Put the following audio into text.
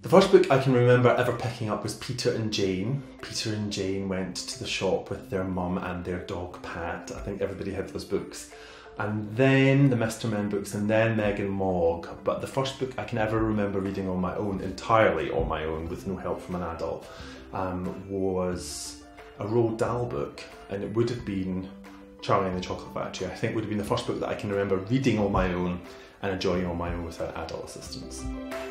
first book I can remember ever picking up was Peter and Jane. Peter and Jane went to the shop with their mum and their dog Pat. I think everybody had those books. And then the Mr. Men books, and then Meg and Mog. But the first book I can ever remember reading on my own, entirely on my own, with no help from an adult, was a Roald Dahl book. And it would have been Charlie and the Chocolate Factory. I think would have been the first book that I can remember reading on my own and enjoying on my own without adult assistance.